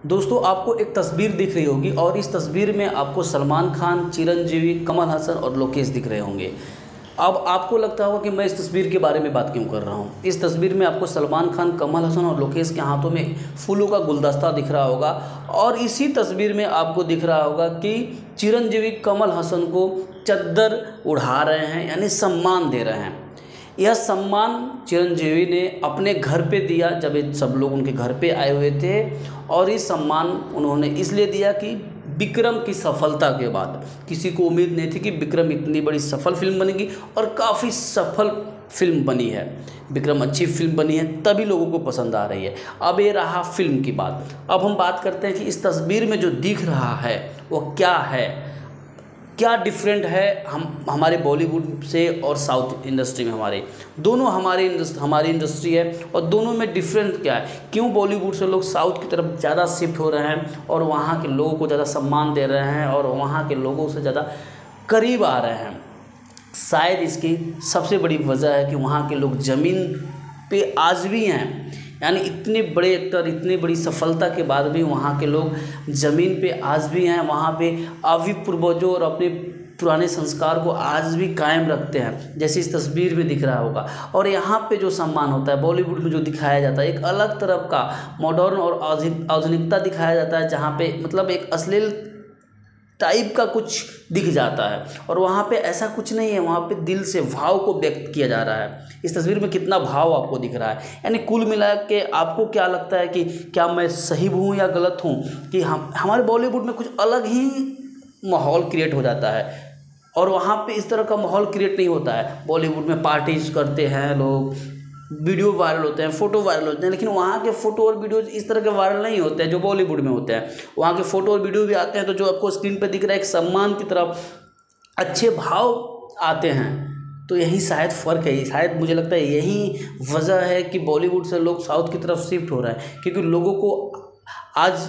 दोस्तों आपको एक तस्वीर दिख रही होगी और इस तस्वीर में आपको सलमान खान, चिरंजीवी, कमल हसन और लोकेश दिख रहे होंगे। अब आपको लगता होगा कि मैं इस तस्वीर के बारे में बात क्यों कर रहा हूँ। इस तस्वीर में आपको सलमान खान, कमल हसन और लोकेश के हाथों में फूलों का गुलदस्ता दिख रहा होगा और इसी तस्वीर में आपको दिख रहा होगा कि चिरंजीवी कमल हसन को चद्दर उड़ा रहे हैं, यानी सम्मान दे रहे हैं। यह सम्मान चिरंजीवी ने अपने घर पे दिया जब ये सब लोग उनके घर पे आए हुए थे और ये सम्मान उन्होंने इसलिए दिया कि विक्रम की सफलता के बाद किसी को उम्मीद नहीं थी कि विक्रम इतनी बड़ी सफल फिल्म बनेगी और काफ़ी सफल फिल्म बनी है। विक्रम अच्छी फिल्म बनी है, तभी लोगों को पसंद आ रही है। अब ये रहा फिल्म की बात। अब हम बात करते हैं कि इस तस्वीर में जो दिख रहा है वो क्या है, क्या डिफरेंट है हमारे बॉलीवुड से और साउथ इंडस्ट्री में। हमारी इंडस्ट्री है और दोनों में डिफरेंट क्या है, क्यों बॉलीवुड से लोग साउथ की तरफ ज़्यादा शिफ्ट हो रहे हैं और वहाँ के लोगों को ज़्यादा सम्मान दे रहे हैं और वहाँ के लोगों से ज़्यादा करीब आ रहे हैं। शायद इसकी सबसे बड़ी वजह है कि वहाँ के लोग ज़मीन पे आज भी हैं, यानी इतने बड़े एक्टर, इतनी बड़ी सफलता के बाद भी वहाँ के लोग ज़मीन पे आज भी हैं। वहाँ पे आदि पूर्वजों और अपने पुराने संस्कार को आज भी कायम रखते हैं, जैसे इस तस्वीर में दिख रहा होगा। और यहाँ पे जो सम्मान होता है बॉलीवुड में जो दिखाया जाता है, एक अलग तरह का मॉडर्न और आधुनिकता दिखाया जाता है, जहाँ पे मतलब एक अश्लील टाइप का कुछ दिख जाता है और वहाँ पे ऐसा कुछ नहीं है। वहाँ पे दिल से भाव को व्यक्त किया जा रहा है। इस तस्वीर में कितना भाव आपको दिख रहा है, यानी कुल मिला के आपको क्या लगता है कि क्या मैं सही हूँ या गलत हूँ कि हमारे बॉलीवुड में कुछ अलग ही माहौल क्रिएट हो जाता है और वहाँ पे इस तरह का माहौल क्रिएट नहीं होता है। बॉलीवुड में पार्टीज करते हैं लोग, वीडियो वायरल होते हैं, फ़ोटो वायरल होते हैं, लेकिन वहाँ के फ़ोटो और वीडियो इस तरह के वायरल नहीं होते हैं जो बॉलीवुड में होते हैं। वहाँ के फ़ोटो और वीडियो भी आते हैं तो जो आपको स्क्रीन पे दिख रहा है एक सम्मान की तरफ अच्छे भाव आते हैं। तो यही शायद फ़र्क है, शायद मुझे लगता है यही वजह है कि बॉलीवुड से लोग साउथ की तरफ शिफ्ट हो रहे हैं, क्योंकि लोगों को आज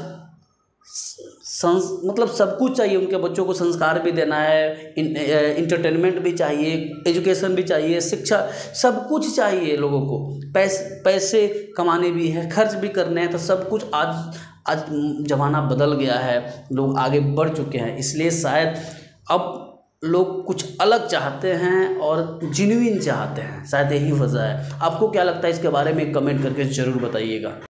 मतलब सब कुछ चाहिए। उनके बच्चों को संस्कार भी देना है, इंटरटेनमेंट भी चाहिए, एजुकेशन भी चाहिए, शिक्षा, सब कुछ चाहिए लोगों को। पैसे कमाने भी है, खर्च भी करने हैं, तो सब कुछ आज ज़माना बदल गया है, लोग आगे बढ़ चुके हैं। इसलिए शायद अब लोग कुछ अलग चाहते हैं और जेन्युइन चाहते हैं, शायद यही वजह है। आपको क्या लगता है इसके बारे में कमेंट करके ज़रूर बताइएगा।